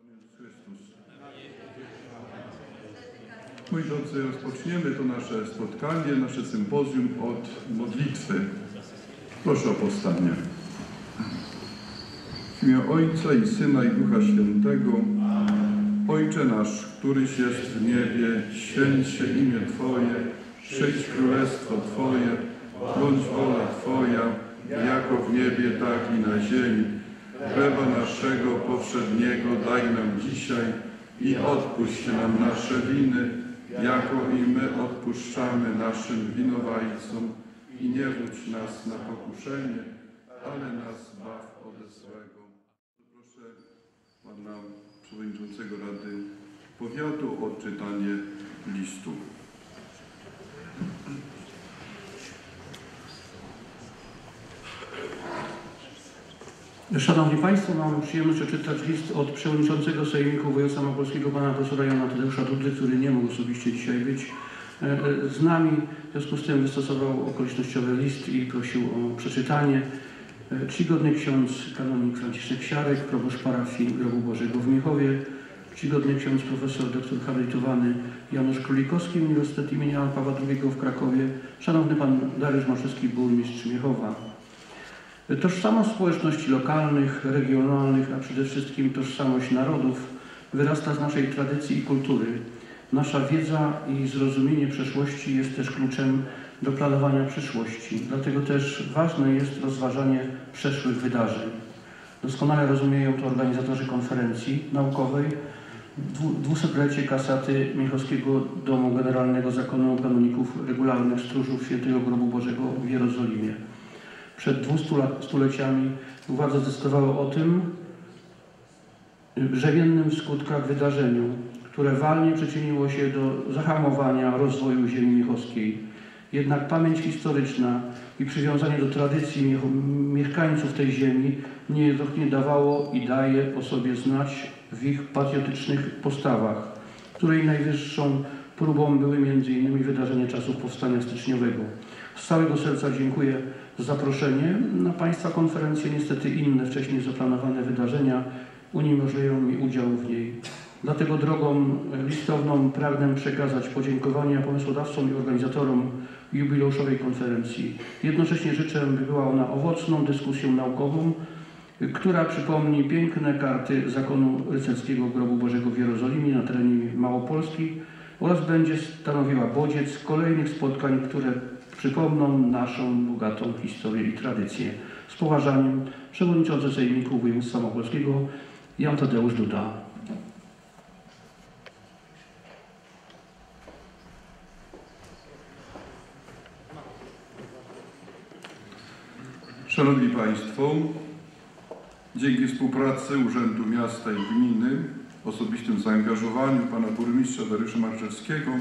Moi drodzy, rozpoczniemy to nasze spotkanie, nasze sympozjum od modlitwy. Proszę o powstanie. W imię Ojca i Syna i Ducha Świętego. Ojcze nasz, któryś jest w niebie, święć się imię Twoje, przyjdź królestwo Twoje, bądź wola Twoja, jako w niebie, tak i na ziemi. Chleba naszego powszedniego daj nam dzisiaj i odpuść nam nasze winy, jako i my odpuszczamy naszym winowajcom. I nie wódź nas na pokuszenie, ale nas zbaw ode złego. Proszę Pana Przewodniczącego Rady Powiatu o odczytanie listu. Szanowni Państwo, mam przyjemność odczytać list od Przewodniczącego Sejmiku Województwa Małopolskiego Pana Profesora Jana Tadeusza Dudy, który nie mógł osobiście dzisiaj być z nami. W związku z tym wystosował okolicznościowy list i prosił o przeczytanie. Czcigodny ksiądz kanonik Franciszek Siarek, proboszcz parafii Grobu Bożego w Miechowie, czcigodny ksiądz profesor doktor habilitowany Janusz Królikowski, Uniwersytet im. Jana Pawła II w Krakowie, szanowny pan Dariusz Maszewski, burmistrz Miechowa. Tożsamość społeczności lokalnych, regionalnych, a przede wszystkim tożsamość narodów wyrasta z naszej tradycji i kultury. Nasza wiedza i zrozumienie przeszłości jest też kluczem do planowania przyszłości. Dlatego też ważne jest rozważanie przeszłych wydarzeń. Doskonale rozumieją to organizatorzy konferencji naukowej 200-lecie kasaty Miechowskiego Domu Generalnego Zakonu Kanoników Regularnych Stróżów Świętego Grobu Bożego w Jerozolimie. Przed 200 stuleciami władze zdecydowały o tym brzemiennym w skutkach wydarzeniu, które walnie przyczyniło się do zahamowania rozwoju ziemi miechowskiej. Jednak pamięć historyczna i przywiązanie do tradycji mieszkańców tej ziemi niejednokrotnie dawało i daje o sobie znać w ich patriotycznych postawach, której najwyższą próbą były m.in. wydarzenia czasów Powstania Styczniowego. Z całego serca dziękuję za zaproszenie na Państwa konferencję. Niestety inne wcześniej zaplanowane wydarzenia uniemożliwią mi udział w niej. Dlatego drogą listowną pragnę przekazać podziękowania pomysłodawcom i organizatorom jubileuszowej konferencji. Jednocześnie życzę, by była ona owocną dyskusją naukową, która przypomni piękne karty Zakonu Rycerskiego Grobu Bożego w Jerozolimie na terenie Małopolski oraz będzie stanowiła bodziec kolejnych spotkań, które przypomną naszą bogatą historię i tradycję. Z poważaniem, Przewodniczący Sejmiku Województwa Małopolskiego Jan Tadeusz Duda. Szanowni Państwo, dzięki współpracy Urzędu Miasta i Gminy, osobistym zaangażowaniu Pana Burmistrza Dariusza Marczewskiego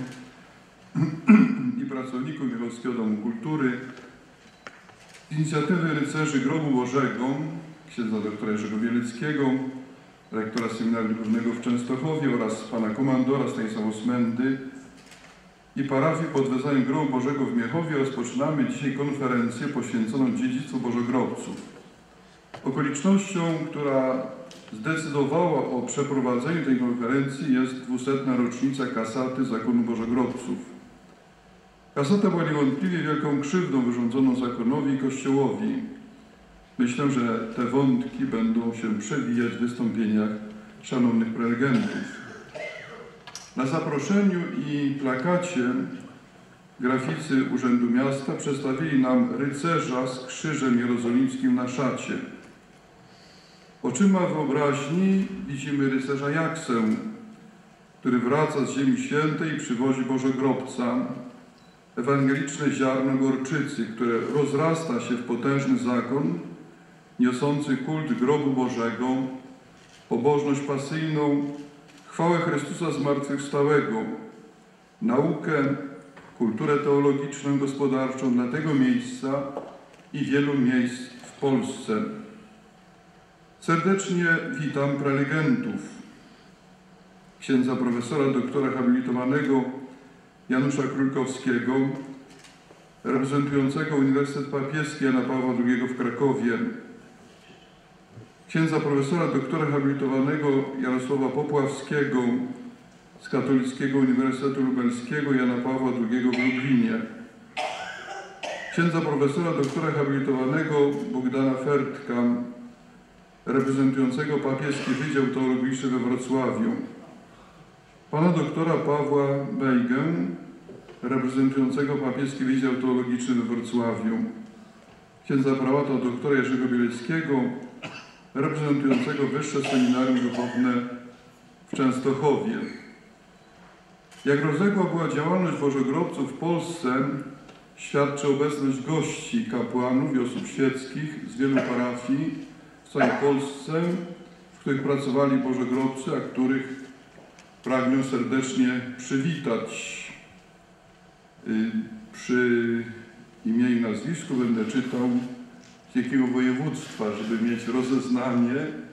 i pracowników Miechowskiego Domu Kultury, inicjatywy Rycerzy Grobu Bożego, księdza doktora Jerzego Bieleckiego, rektora Seminarium Górnego w Częstochowie oraz Pana Komandora Stanisława Smendy i parafii pod wezwaniem Grobu Bożego w Miechowie rozpoczynamy dzisiaj konferencję poświęconą dziedzictwu bożogrobców. Okolicznością, która zdecydowała o przeprowadzeniu tej konferencji jest 200. rocznica kasaty Zakonu Bożogrobców. Kasata była niewątpliwie wielką krzywdą wyrządzoną zakonowi i Kościołowi. Myślę, że te wątki będą się przewijać w wystąpieniach szanownych prelegentów. Na zaproszeniu i plakacie graficy Urzędu Miasta przedstawili nam rycerza z krzyżem jerozolimskim na szacie. Oczyma wyobraźni widzimy rycerza Jaksę, który wraca z Ziemi Świętej i przywozi Bożogrobca, ewangeliczne ziarno gorczycy, które rozrasta się w potężny zakon, niosący kult Grobu Bożego, pobożność pasyjną, chwałę Chrystusa Zmartwychwstałego, naukę, kulturę teologiczną, gospodarczą dla tego miejsca i wielu miejsc w Polsce. Serdecznie witam prelegentów, księdza profesora doktora habilitowanego Janusza Królikowskiego, reprezentującego Uniwersytet Papieski Jana Pawła II w Krakowie, księdza profesora doktora habilitowanego Jarosława Popławskiego z Katolickiego Uniwersytetu Lubelskiego Jana Pawła II w Lublinie, księdza profesora doktora habilitowanego Bogdana Fertka, reprezentującego Papieski Wydział Teologiczny we Wrocławiu, pana doktora Pawła Bejgę, reprezentującego Papieski Wydział Teologiczny we Wrocławiu, księdza prałata doktora Jerzego Bieleckiego, reprezentującego Wyższe Seminarium Duchowne w Częstochowie. Jak rozległa była działalność bożogrobców w Polsce, świadczy obecność gości, kapłanów i osób świeckich z wielu parafii w całej Polsce, w których pracowali bożogrobcy, a których pragnę serdecznie przywitać. Przy imię i nazwisku będę czytał z jakiego województwa, żeby mieć rozeznanie,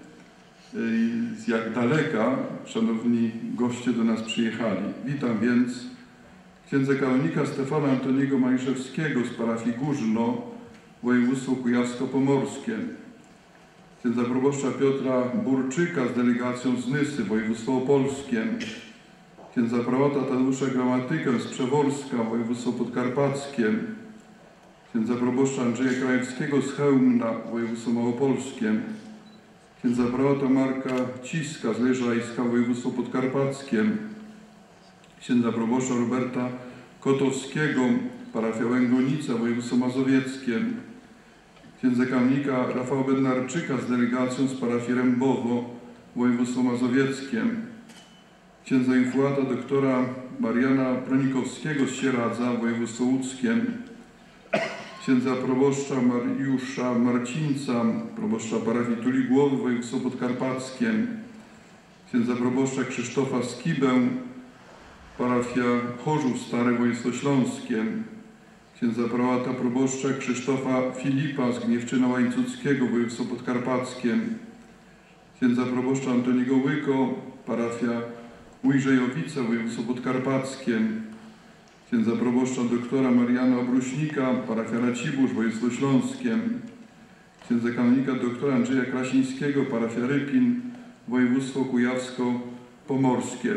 z jak daleka szanowni goście do nas przyjechali. Witam więc księdza kanonika Stefana Antoniego Maliszewskiego z parafii Górzno, województwo kujawsko-pomorskie, księdza proboszcza Piotra Burczyka z delegacją z Nysy, województwo opolskie, księdza prałata Tadeusza Gramatykę z Przeworska, województwo podkarpackie, księdza proboszcza Andrzeja Krajewskiego z Chełmna, województwo małopolskie, księdza prałata Marka Ciska z Leżajska, województwo podkarpackie, księdza proboszcza Roberta Kotowskiego, parafia Łęgonica, województwo mazowieckie, księdza kanonika Rafała Bednarczyka z delegacją z parafii Rębowo, województwo mazowieckie, księdza infuata doktora Mariana Pronikowskiego z Sieradza, województwo łódzkie, księdza proboszcza Mariusza Marcińca, proboszcza parafii Tuligłowy, województwo podkarpackie, księdza proboszcza Krzysztofa Skibę, parafia Chorzów Stare, województwo śląskie, księdza prałata proboszcza Krzysztofa Filipa z Gniewczyna Łańcuckiego, województwo podkarpackie, księdza proboszcza Antoniego Łyko, parafia Ujrzejowice, województwo podkarpackie, księdza proboszcza doktora Mariana Obruśnika, parafia Racibórz, województwo śląskie, księdza kanonika doktora Andrzeja Krasińskiego, parafia Rypin, województwo kujawsko-pomorskie.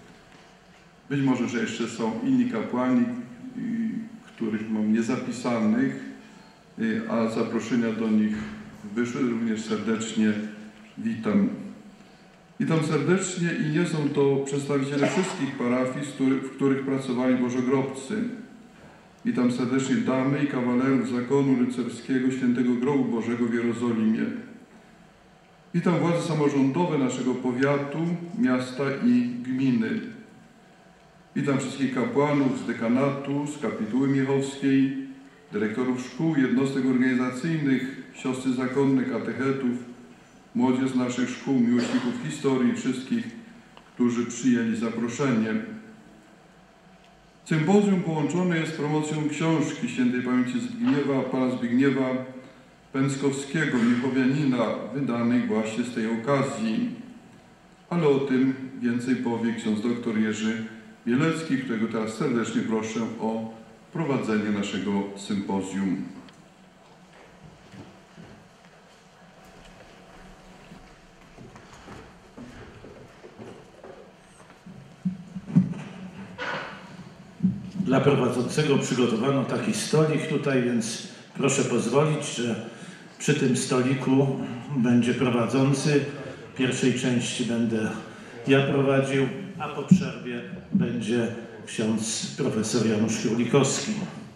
Być może, że jeszcze są inni kapłani, których mam niezapisanych, a zaproszenia do nich wyszły. Również serdecznie witam. Witam serdecznie i nie są to przedstawiciele wszystkich parafii, w których pracowali bożogrobcy. Witam serdecznie damy i kawalerów zakonu rycerskiego Świętego Grobu Bożego w Jerozolimie. Witam władze samorządowe naszego powiatu, miasta i gminy. Witam wszystkich kapłanów z dekanatu, z kapituły miechowskiej, dyrektorów szkół, jednostek organizacyjnych, siostry zakonne, katechetów, młodzież z naszych szkół, miłośników historii i wszystkich, którzy przyjęli zaproszenie. Sympozjum połączone jest z promocją książki świętej pamięci pana Zbigniewa Pęckowskiego, miechowianina, wydanej właśnie z tej okazji. Ale o tym więcej powie ksiądz dr Jerzy Bielecki, którego teraz serdecznie proszę o prowadzenie naszego sympozjum. Dla prowadzącego przygotowano taki stolik tutaj, więc proszę pozwolić, że przy tym stoliku będzie prowadzący. W pierwszej części będę ja prowadził, a po przerwie będzie ksiądz profesor Janusz Królikowski.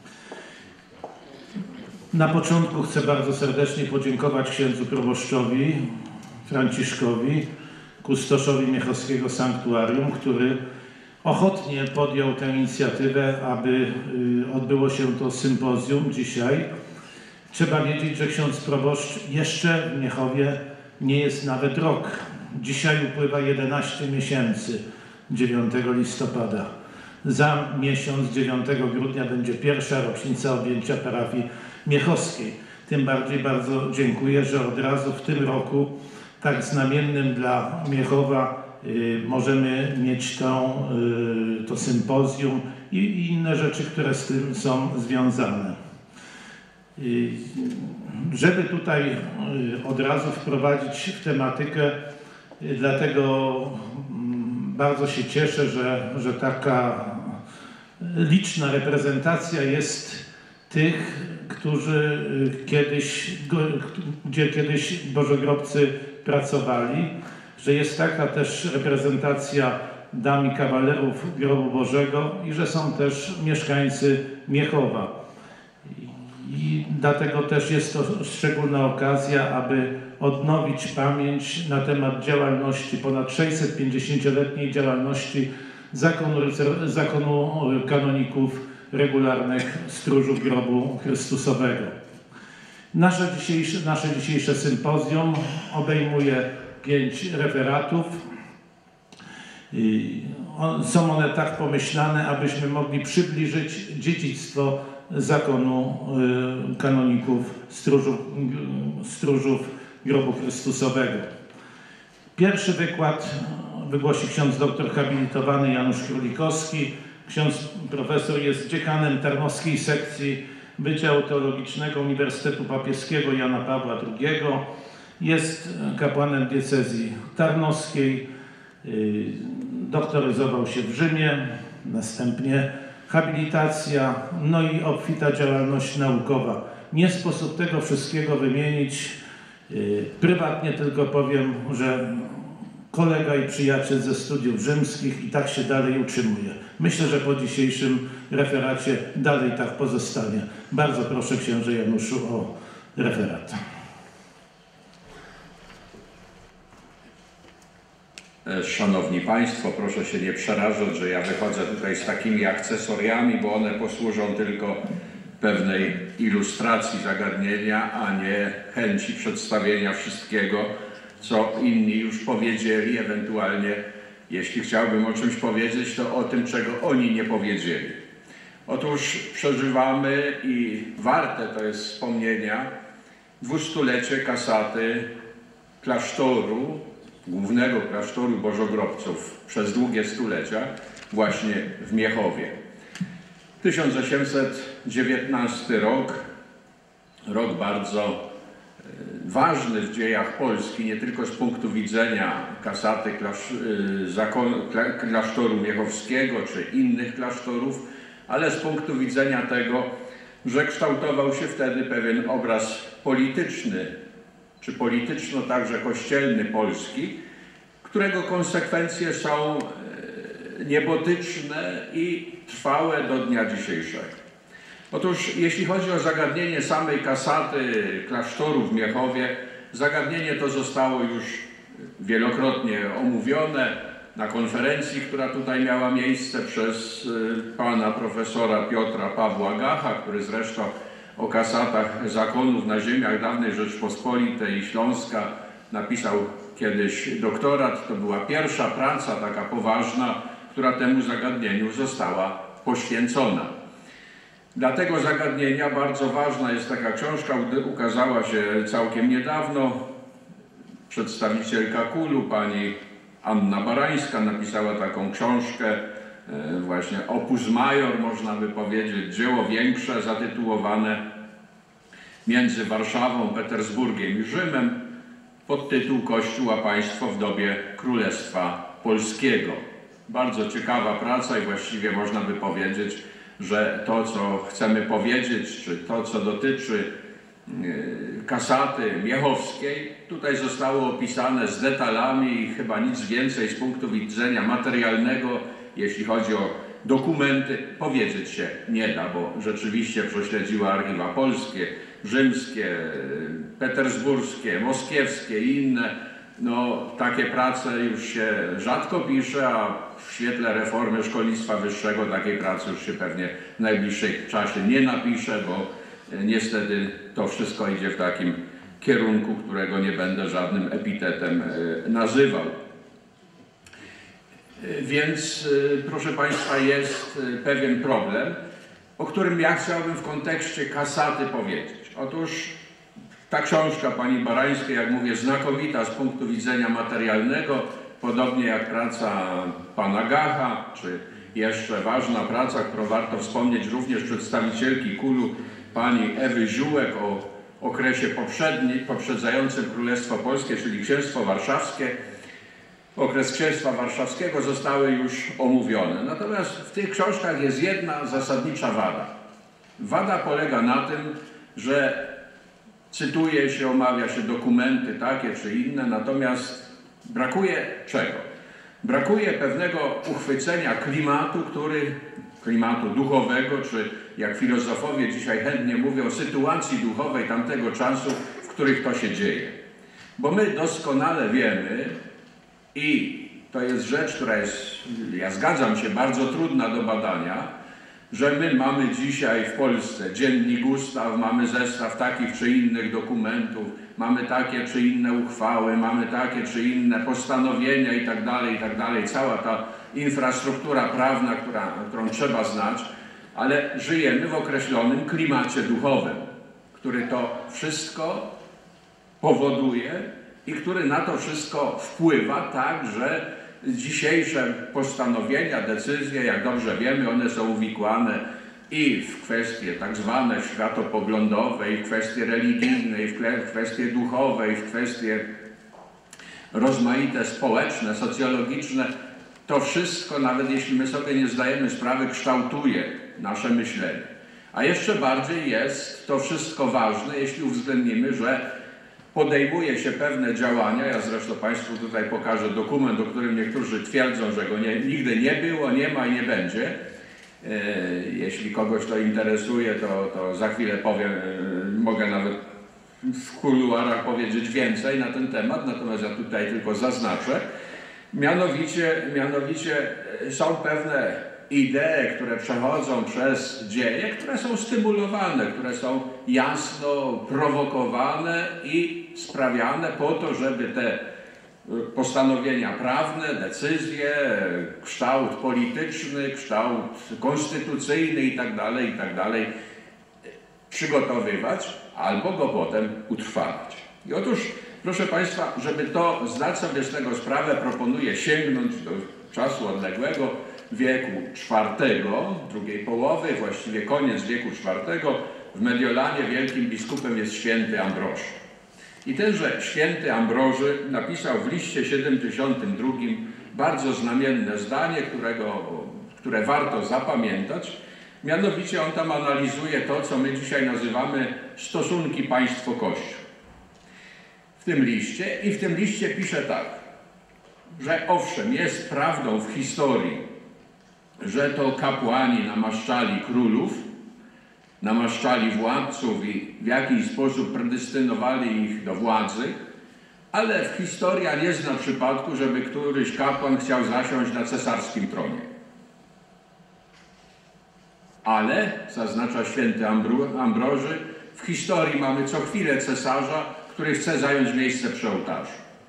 Na początku chcę bardzo serdecznie podziękować księdzu proboszczowi Franciszkowi, kustoszowi miechowskiego sanktuarium, który ochotnie podjął tę inicjatywę, aby odbyło się to sympozjum dzisiaj. Trzeba wiedzieć, że ksiądz proboszcz jeszcze w Miechowie nie jest nawet rok. Dzisiaj upływa 11 miesięcy, 9 listopada. Za miesiąc, 9 grudnia, będzie pierwsza rocznica objęcia parafii miechowskiej. Tym bardziej bardzo dziękuję, że od razu w tym roku, tak znamiennym dla Miechowa, możemy mieć to sympozjum i inne rzeczy, które z tym są związane. Żeby tutaj od razu wprowadzić w tematykę, dlatego bardzo się cieszę, że taka liczna reprezentacja jest tych, gdzie kiedyś bożogrobcy pracowali, że jest taka też reprezentacja dam i kawalerów Grobu Bożego i że są też mieszkańcy Miechowa. I dlatego też jest to szczególna okazja, aby odnowić pamięć na temat działalności, ponad 650-letniej działalności zakonu kanoników regularnych stróżów Grobu Chrystusowego. Nasze dzisiejsze sympozjum obejmuje 5 referatów. Są one tak pomyślane, abyśmy mogli przybliżyć dziedzictwo zakonu kanoników stróżów Grobu Chrystusowego. Pierwszy wykład wygłosi ksiądz doktor habilitowany Janusz Królikowski. Ksiądz profesor jest dziekanem Tarnowskiej Sekcji Wydziału Teologicznego Uniwersytetu Papieskiego Jana Pawła II. Jest kapłanem diecezji tarnowskiej. Doktoryzował się w Rzymie, następnie habilitacja, no i obfita działalność naukowa. Nie sposób tego wszystkiego wymienić. Prywatnie tylko powiem, że kolega i przyjaciel ze studiów rzymskich i tak się dalej utrzymuje. Myślę, że po dzisiejszym referacie dalej tak pozostanie. Bardzo proszę księże Januszu o referat. Szanowni Państwo, proszę się nie przerażać, że ja wychodzę tutaj z takimi akcesoriami, bo one posłużą tylko pewnej ilustracji zagadnienia, a nie chęci przedstawienia wszystkiego, co inni już powiedzieli, ewentualnie jeśli chciałbym o czymś powiedzieć, to o tym, czego oni nie powiedzieli. Otóż przeżywamy i warte to jest wspomnienia 200-lecie kasaty klasztoru, głównego klasztoru bożogrobców przez długie stulecia właśnie w Miechowie. 1819 rok bardzo ważny w dziejach Polski, nie tylko z punktu widzenia kasaty klasztoru miechowskiego czy innych klasztorów, ale z punktu widzenia tego, że kształtował się wtedy pewien obraz polityczny, czy polityczno także kościelny Polski, którego konsekwencje są niebotyczne i trwałe do dnia dzisiejszego. Otóż jeśli chodzi o zagadnienie samej kasaty klasztoru w Miechowie, zagadnienie to zostało już wielokrotnie omówione na konferencji, która tutaj miała miejsce przez pana profesora Piotra Pawła Gacha, który zresztą o kasatach zakonów na ziemiach dawnej Rzeczpospolitej i Śląska napisał kiedyś doktorat. To była pierwsza praca taka poważna, która temu zagadnieniu została poświęcona. Dla tego zagadnienia bardzo ważna jest taka książka, ukazała się całkiem niedawno. Przedstawicielka KUL-u, pani Anna Barańska, napisała taką książkę, właśnie opus major, można by powiedzieć, dzieło większe, zatytułowane Między Warszawą, Petersburgiem i Rzymem, podtytuł Kościół a państwo w dobie Królestwa Polskiego. Bardzo ciekawa praca i właściwie można by powiedzieć, że to, co chcemy powiedzieć, czy to, co dotyczy kasaty miechowskiej, tutaj zostało opisane z detalami i chyba nic więcej z punktu widzenia materialnego, jeśli chodzi o dokumenty, powiedzieć się nie da, bo rzeczywiście prześledziła archiwa polskie, rzymskie, petersburskie, moskiewskie i inne. No, takie prace już się rzadko pisze, a w świetle reformy szkolnictwa wyższego takiej pracy już się pewnie w najbliższym czasie nie napisze, bo niestety to wszystko idzie w takim kierunku, którego nie będę żadnym epitetem nazywał. Więc, proszę Państwa, jest pewien problem, o którym ja chciałbym w kontekście kasaty powiedzieć. Otóż ta książka pani Barańskiej, jak mówię, znakomita z punktu widzenia materialnego, podobnie jak praca pana Gacha czy jeszcze ważna praca, którą warto wspomnieć, również przedstawicielki KUL-u, pani Ewy Ziółek, o okresie poprzedzającym Królestwo Polskie, czyli Księstwo Warszawskie. Okres Księstwa Warszawskiego zostały już omówione. Natomiast w tych książkach jest jedna zasadnicza wada. Wada polega na tym, że cytuje się, omawia się dokumenty takie czy inne, natomiast brakuje czego? Brakuje pewnego uchwycenia klimatu duchowego, czy jak filozofowie dzisiaj chętnie mówią, sytuacji duchowej tamtego czasu, w których to się dzieje. Bo my doskonale wiemy, i to jest rzecz, która jest, ja zgadzam się, bardzo trudna do badania, że my mamy dzisiaj w Polsce dziennik ustaw, mamy zestaw takich czy innych dokumentów, mamy takie czy inne uchwały, mamy takie czy inne postanowienia itd., cała ta infrastruktura prawna, którą trzeba znać, ale żyjemy w określonym klimacie duchowym, który to wszystko powoduje i który na to wszystko wpływa, tak, że dzisiejsze postanowienia, decyzje, jak dobrze wiemy, one są uwikłane i w kwestie tak zwane światopoglądowe, i w kwestie religijne, i w kwestie duchowe, i w kwestie rozmaite społeczne, socjologiczne. To wszystko, nawet jeśli my sobie nie zdajemy sprawy, kształtuje nasze myślenie. A jeszcze bardziej jest to wszystko ważne, jeśli uwzględnimy, że podejmuje się pewne działania. Ja zresztą Państwu tutaj pokażę dokument, o którym niektórzy twierdzą, że go nigdy nie było, nie ma i nie będzie. Jeśli kogoś to interesuje, to za chwilę powiem, mogę nawet w kuluarach powiedzieć więcej na ten temat, natomiast ja tutaj tylko zaznaczę. Mianowicie są pewne idee, które przechodzą przez dzieje, które są stymulowane, które są jasno prowokowane i sprawiane po to, żeby te postanowienia prawne, decyzje, kształt polityczny, kształt konstytucyjny itd. Przygotowywać albo go potem utrwalać. I otóż, proszę Państwa, żeby to zdać sobie z tego sprawę, proponuję sięgnąć do czasu odległego wieku IV, drugiej połowy, właściwie koniec wieku IV. W Mediolanie wielkim biskupem jest święty Ambroży. I tenże święty Ambroży napisał w liście 72 bardzo znamienne zdanie, które warto zapamiętać. Mianowicie on tam analizuje to, co my dzisiaj nazywamy stosunki państwo-kościół. W tym liście pisze tak, że owszem, jest prawdą w historii, że to kapłani namaszczali królów, namaszczali władców i w jakiś sposób predestynowali ich do władzy, ale historia nie zna przypadku, żeby któryś kapłan chciał zasiąść na cesarskim tronie. Ale, zaznacza święty Ambroży, w historii mamy co chwilę cesarza, który chce zająć miejsce przy ołtarzu.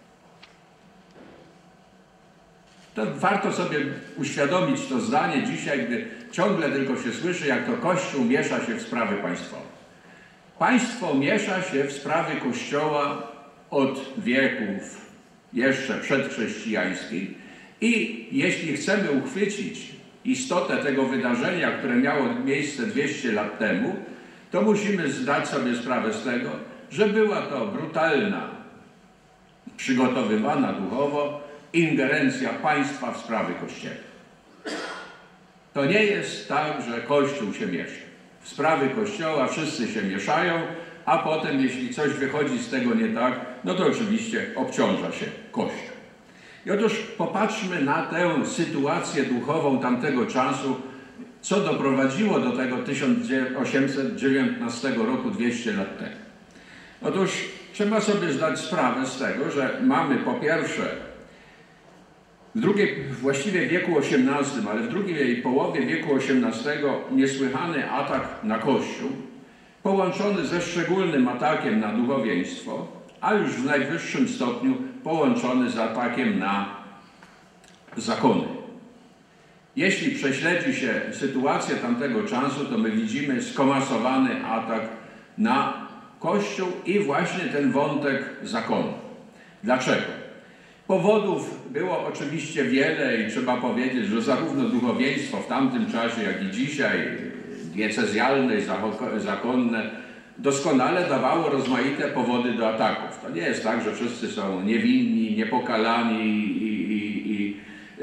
To warto sobie uświadomić to zdanie dzisiaj, gdy ciągle tylko się słyszy, jak to Kościół miesza się w sprawy państwowe. Państwo miesza się w sprawy Kościoła od wieków jeszcze przedchrześcijańskich i jeśli chcemy uchwycić istotę tego wydarzenia, które miało miejsce 200 lat temu, to musimy zdać sobie sprawę z tego, że była to brutalna, przygotowywana duchowo ingerencja państwa w sprawy Kościoła. To nie jest tak, że Kościół się miesza. W sprawy Kościoła wszyscy się mieszają, a potem, jeśli coś wychodzi z tego nie tak, no to oczywiście obciąża się Kościół. I otóż popatrzmy na tę sytuację duchową tamtego czasu, co doprowadziło do tego 1819 roku, 200 lat temu. Otóż trzeba sobie zdać sprawę z tego, że mamy po pierwsze właściwie wieku XVIII, ale w drugiej połowie wieku XVIII niesłychany atak na Kościół, połączony ze szczególnym atakiem na duchowieństwo, a już w najwyższym stopniu połączony z atakiem na zakony. Jeśli prześledzi się sytuację tamtego czasu, to my widzimy skomasowany atak na Kościół i właśnie ten wątek zakonu. Dlaczego? Powodów było oczywiście wiele i trzeba powiedzieć, że zarówno duchowieństwo w tamtym czasie, jak i dzisiaj, diecezjalne i zakonne, doskonale dawało rozmaite powody do ataków. To nie jest tak, że wszyscy są niewinni, niepokalani i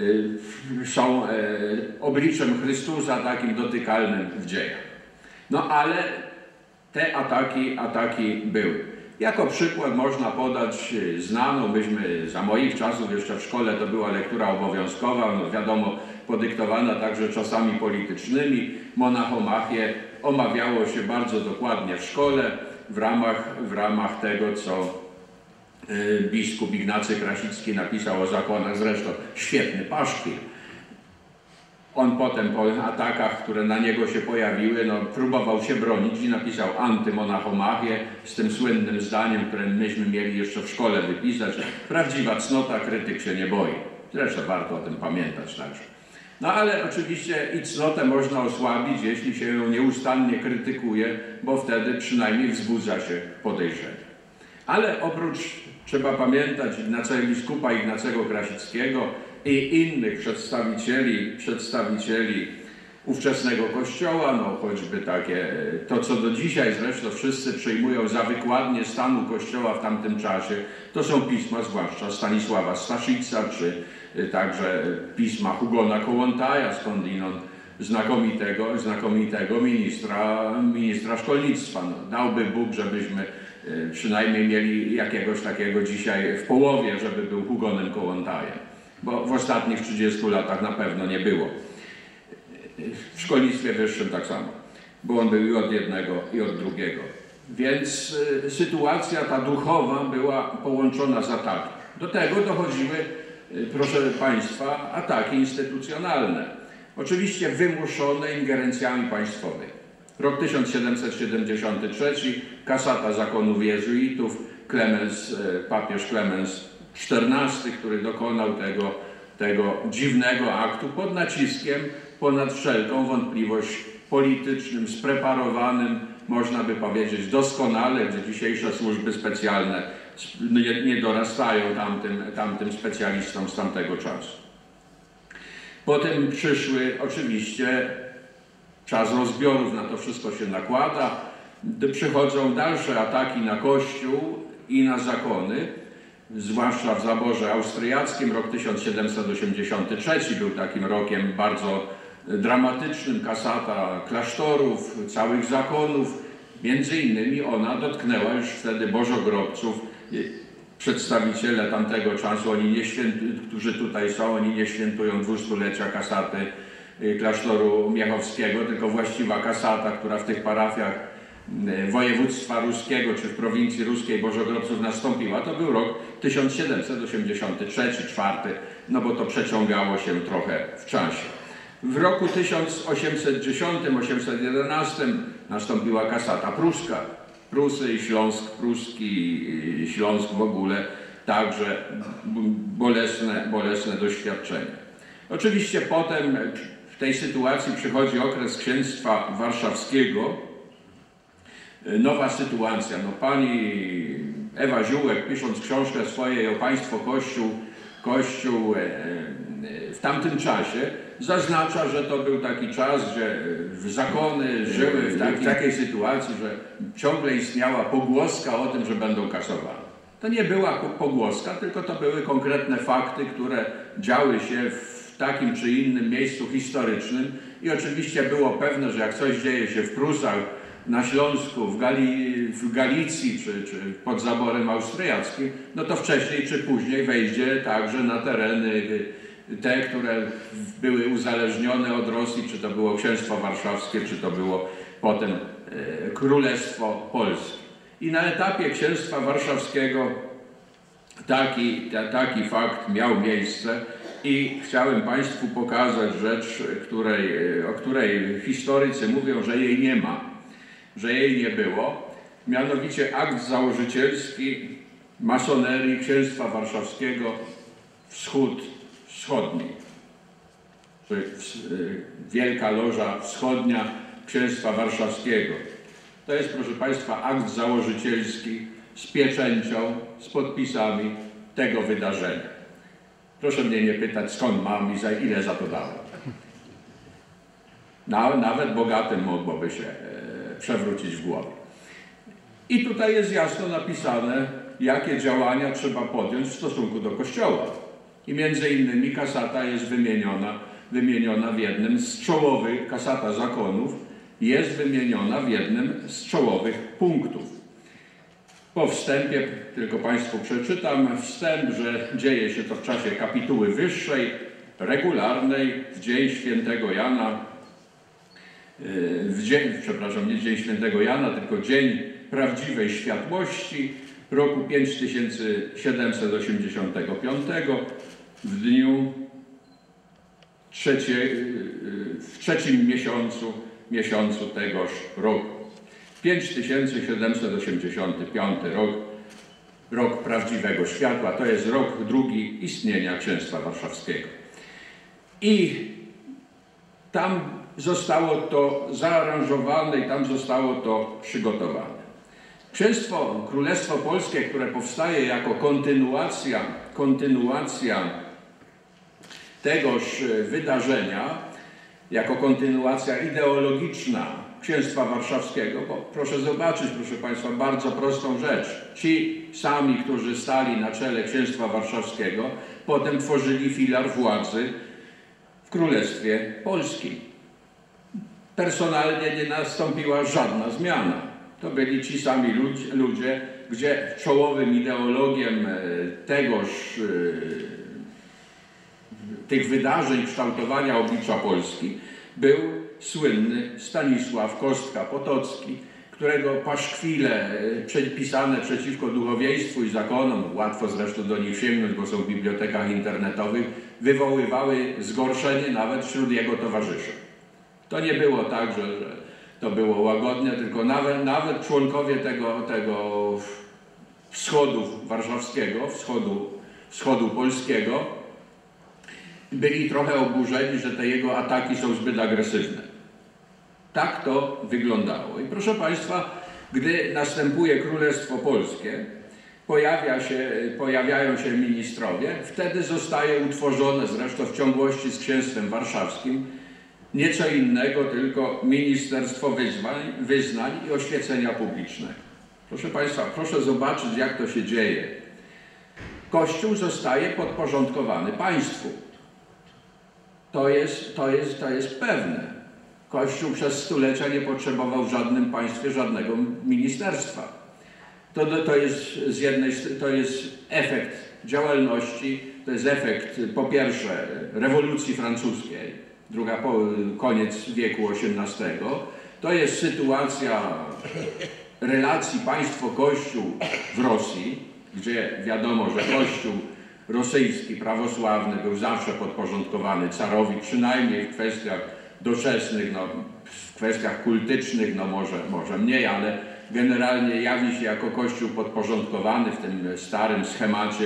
są obliczem Chrystusa takim dotykalnym w dziejach. No ale te ataki były. Jako przykład można podać znaną, myśmy za moich czasów jeszcze w szkole to była lektura obowiązkowa, no wiadomo, podyktowana także czasami politycznymi. Monachomachię omawiało się bardzo dokładnie w szkole w ramach tego, co biskup Ignacy Krasicki napisał o zakonach, zresztą świetny paszkwil. On potem po atakach, które na niego się pojawiły, no, próbował się bronić i napisał antymonachomachię z tym słynnym zdaniem, które myśmy mieli jeszcze w szkole wypisać. Prawdziwa cnota, krytyk się nie boi. Zresztą warto o tym pamiętać także. No ale oczywiście i cnotę można osłabić, jeśli się ją nieustannie krytykuje, bo wtedy przynajmniej wzbudza się podejrzenie. Ale oprócz, trzeba pamiętać, biskupa Ignacego Krasickiego i innych przedstawicieli ówczesnego Kościoła, no choćby takie, to co do dzisiaj zresztą wszyscy przyjmują za wykładnię stanu Kościoła w tamtym czasie, to są pisma zwłaszcza Stanisława Staszica, czy także pisma Hugona Kołłątaja, skądinąd znakomitego ministra szkolnictwa. No, dałby Bóg, żebyśmy przynajmniej mieli jakiegoś takiego dzisiaj w połowie, żeby był Hugonem Kołłątajem, bo w ostatnich 30 latach na pewno nie było. W szkolnictwie wyższym tak samo, bo on był i od jednego, i od drugiego. Więc sytuacja ta duchowa była połączona z atakiem. Do tego dochodziły, proszę Państwa, ataki instytucjonalne. Oczywiście wymuszone ingerencjami państwowymi. Rok 1773, kasata zakonów jezuitów, papież Klemens XIV, który dokonał tego dziwnego aktu pod naciskiem, ponad wszelką wątpliwość politycznym, spreparowanym, można by powiedzieć doskonale, gdzie dzisiejsze służby specjalne nie dorastają tamtym specjalistom z tamtego czasu. Potem przyszły oczywiście czas rozbiorów, na to wszystko się nakłada. Przychodzą dalsze ataki na Kościół i na zakony, zwłaszcza w zaborze austriackim. Rok 1783 był takim rokiem bardzo dramatycznym. Kasata klasztorów, całych zakonów. Między innymi ona dotknęła już wtedy bożogrobców. Przedstawiciele tamtego czasu, którzy tutaj są, oni nie świętują 200-lecia kasaty klasztoru miechowskiego, tylko właściwa kasata, która w tych parafiach województwa ruskiego czy w prowincji ruskiej bożogrobców nastąpiła, to był rok 1783-4, no bo to przeciągało się trochę w czasie. W roku 1810-811 nastąpiła kasata pruska. Prusy i Śląsk pruski, Śląsk w ogóle, także bolesne doświadczenie. Oczywiście potem w tej sytuacji przychodzi okres księstwa warszawskiego. Nowa sytuacja. No, pani Ewa Ziółek, pisząc książkę swojej o Państwo Kościół w tamtym czasie, zaznacza, że to był taki czas, gdzie zakony żyły w takiej sytuacji, że ciągle istniała pogłoska o tym, że będą kasowane. To nie była pogłoska, tylko to były konkretne fakty, które działy się w takim czy innym miejscu historycznym i oczywiście było pewne, że jak coś dzieje się w Prusach, na Śląsku, w Galicji czy pod zaborem austriackim, no to wcześniej czy później wejdzie także na tereny te, które były uzależnione od Rosji, czy to było Księstwo Warszawskie, czy to było potem Królestwo Polskie. I na etapie Księstwa Warszawskiego taki fakt miał miejsce i chciałem Państwu pokazać rzecz, o której historycy mówią, że jej nie ma, że jej nie było, mianowicie akt założycielski masonerii Księstwa Warszawskiego wschodniej, Wielka Loża Wschodnia Księstwa Warszawskiego. To jest, proszę Państwa, akt założycielski z pieczęcią, z podpisami tego wydarzenia. Proszę mnie nie pytać, skąd mam i za ile za to dałem. Nawet bogatym mogłoby się przewrócić w głowie. I tutaj jest jasno napisane, jakie działania trzeba podjąć w stosunku do Kościoła. I między innymi kasata jest wymieniona w jednym z czołowych, kasata zakonów jest wymieniona w jednym z czołowych punktów. Po wstępie, tylko Państwu przeczytam wstęp, że dzieje się to w czasie kapituły wyższej, regularnej, w dzień świętego Jana, nie dzień świętego Jana, tylko dzień prawdziwej światłości, roku 5785, w dniu w trzecim miesiącu tegoż roku. 5785 rok prawdziwego światła, to jest rok drugi istnienia Księstwa Warszawskiego. I tam zostało to zaaranżowane i tam zostało to przygotowane. Królestwo Polskie, które powstaje jako kontynuacja tegoż wydarzenia, jako kontynuacja ideologiczna Księstwa Warszawskiego, bo proszę zobaczyć, proszę Państwa, bardzo prostą rzecz. Ci sami, którzy stali na czele Księstwa Warszawskiego, potem tworzyli filar władzy w Królestwie Polskim. Personalnie nie nastąpiła żadna zmiana. To byli ci sami ludzie, gdzie czołowym ideologiem tych wydarzeń kształtowania oblicza Polski był słynny Stanisław Kostka-Potocki, którego paszkwile pisane przeciwko duchowieństwu i zakonom, łatwo zresztą do nich sięgnąć, bo są w bibliotekach internetowych, wywoływały zgorszenie nawet wśród jego towarzyszy. To nie było tak, że to było łagodnie, tylko nawet członkowie tego wschodu warszawskiego, wschodu polskiego, byli trochę oburzeni, że te jego ataki są zbyt agresywne. Tak to wyglądało. I proszę Państwa, gdy następuje Królestwo Polskie, pojawiają się ministrowie, wtedy zostaje utworzone, zresztą w ciągłości z Księstwem Warszawskim, nieco innego, tylko Ministerstwo Wyznań i Oświecenia Publicznego. Proszę Państwa, proszę zobaczyć, jak to się dzieje. Kościół zostaje podporządkowany państwu. To jest pewne. Kościół przez stulecia nie potrzebował w żadnym państwie żadnego ministerstwa. To jest efekt działalności, to jest efekt po pierwsze rewolucji francuskiej, koniec wieku XVIII. To jest sytuacja relacji państwo-kościół w Rosji, gdzie wiadomo, że Kościół rosyjski, prawosławny był zawsze podporządkowany carowi, przynajmniej w kwestiach doczesnych, w kwestiach kultycznych, może mniej, ale generalnie jawi się jako Kościół podporządkowany w tym starym schemacie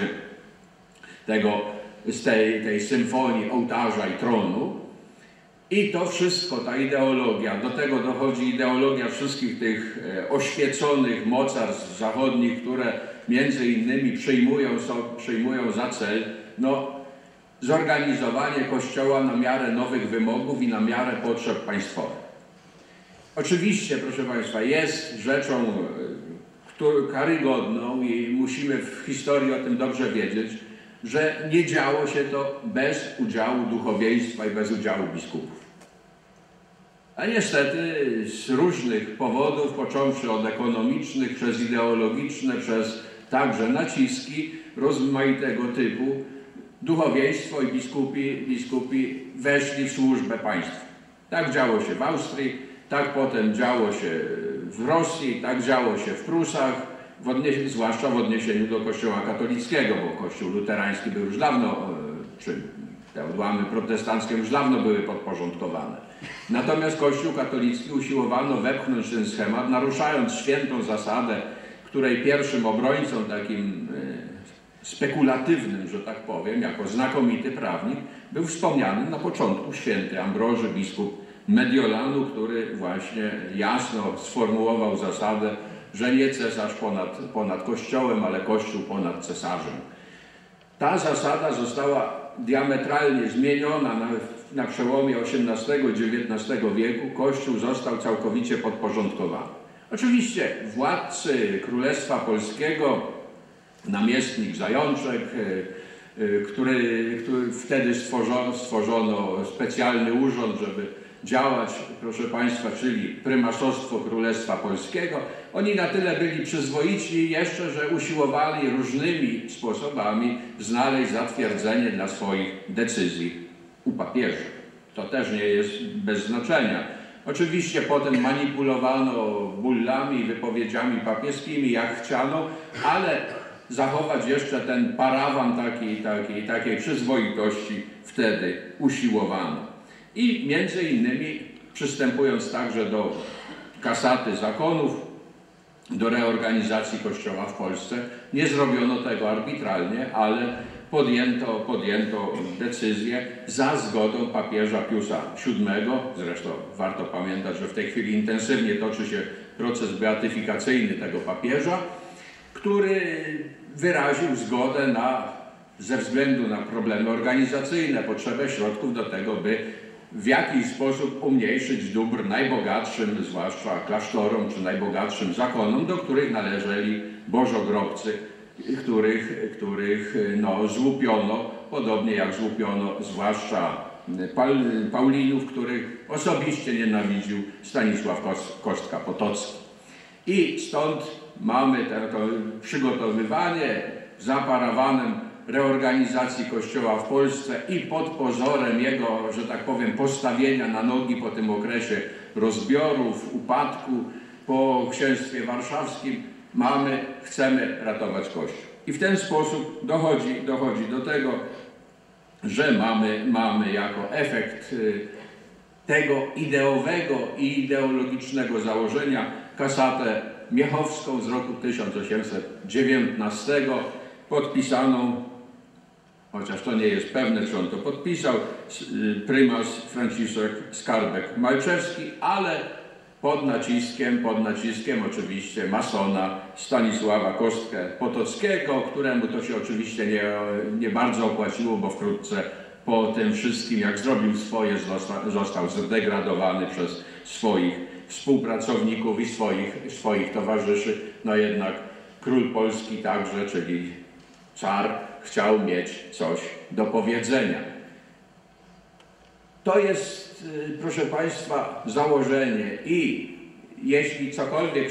tej symfonii ołtarza i tronu. I to wszystko, ta ideologia, do tego dochodzi ideologia wszystkich tych oświeconych mocarstw zachodnich, które między innymi przyjmują za cel zorganizowanie Kościoła na miarę nowych wymogów i na miarę potrzeb państwowych. Oczywiście, proszę Państwa, jest rzeczą karygodną i musimy w historii o tym dobrze wiedzieć, że nie działo się to bez udziału duchowieństwa i bez udziału biskupów. A niestety z różnych powodów, począwszy od ekonomicznych, przez ideologiczne, przez także naciski rozmaitego typu, duchowieństwo i biskupi weszli w służbę państwa. Tak działo się w Austrii, tak potem działo się w Rosji, tak działo się w Prusach, zwłaszcza w odniesieniu do Kościoła katolickiego, bo Kościół luterański był już dawno, czy te odłamy protestanckie już dawno były podporządkowane. Natomiast Kościół katolicki usiłowano wepchnąć ten schemat, naruszając świętą zasadę, której pierwszym obrońcą takim spekulatywnym, że tak powiem, jako znakomity prawnik, był wspomniany na początku święty Ambroży, biskup Mediolanu, który właśnie jasno sformułował zasadę, że nie cesarz ponad Kościołem, ale Kościół ponad cesarzem. Ta zasada została diametralnie zmieniona na przełomie XVIII i XIX wieku, Kościół został całkowicie podporządkowany. Oczywiście władcy Królestwa Polskiego, namiestnik Zajączek, który wtedy stworzono specjalny urząd, żeby działać, proszę Państwa, czyli prymasostwo Królestwa Polskiego. Oni na tyle byli przyzwoici jeszcze, że usiłowali różnymi sposobami znaleźć zatwierdzenie dla swoich decyzji u papieża. To też nie jest bez znaczenia. Oczywiście potem manipulowano bullami, wypowiedziami papieskimi jak chciano, ale zachować jeszcze ten parawan takiej przyzwoitości wtedy usiłowano. I między innymi przystępując także do kasaty zakonów, do reorganizacji Kościoła w Polsce, nie zrobiono tego arbitralnie, ale podjęto decyzję za zgodą papieża Piusa VII. Zresztą warto pamiętać, że w tej chwili intensywnie toczy się proces beatyfikacyjny tego papieża, który wyraził zgodę ze względu na problemy organizacyjne, potrzebę środków do tego, by w jakiś sposób umniejszyć dóbr najbogatszym, zwłaszcza klasztorom czy najbogatszym zakonom, do których należeli bożogrobcy, których złupiono, podobnie jak złupiono zwłaszcza Paulinów, których osobiście nienawidził Stanisław Kostka Potocki. I stąd mamy to przygotowywanie za parawanem reorganizacji Kościoła w Polsce i pod pozorem jego, że tak powiem, postawienia na nogi po tym okresie rozbiorów, upadku, po księstwie warszawskim, chcemy ratować Kościół. I w ten sposób dochodzi do tego, że mamy jako efekt tego ideowego i ideologicznego założenia kasatę miechowską z roku 1819, podpisaną, chociaż to nie jest pewne, czy on to podpisał, prymas Franciszek Skarbek-Malczewski, ale pod naciskiem oczywiście masona Stanisława Kostkę Potockiego, któremu to się oczywiście nie bardzo opłaciło, bo wkrótce po tym wszystkim, jak zrobił swoje, został zdegradowany przez swoich współpracowników i swoich towarzyszy. No jednak król Polski także, czyli car, chciał mieć coś do powiedzenia. To jest, proszę Państwa, założenie i jeśli cokolwiek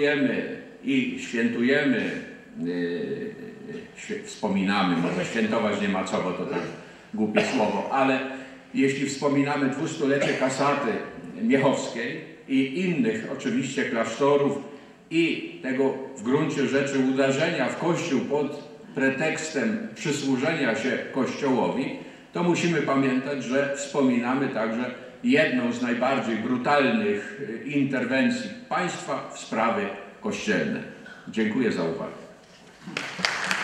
wspominamy, może świętować nie ma co, bo to tak głupie słowo, ale jeśli wspominamy 200-lecie kasaty miechowskiej i innych oczywiście klasztorów i tego w gruncie rzeczy uderzenia w Kościół pod pretekstem przysłużenia się Kościołowi, to musimy pamiętać, że wspominamy także jedną z najbardziej brutalnych interwencji państwa w sprawy kościelne. Dziękuję za uwagę.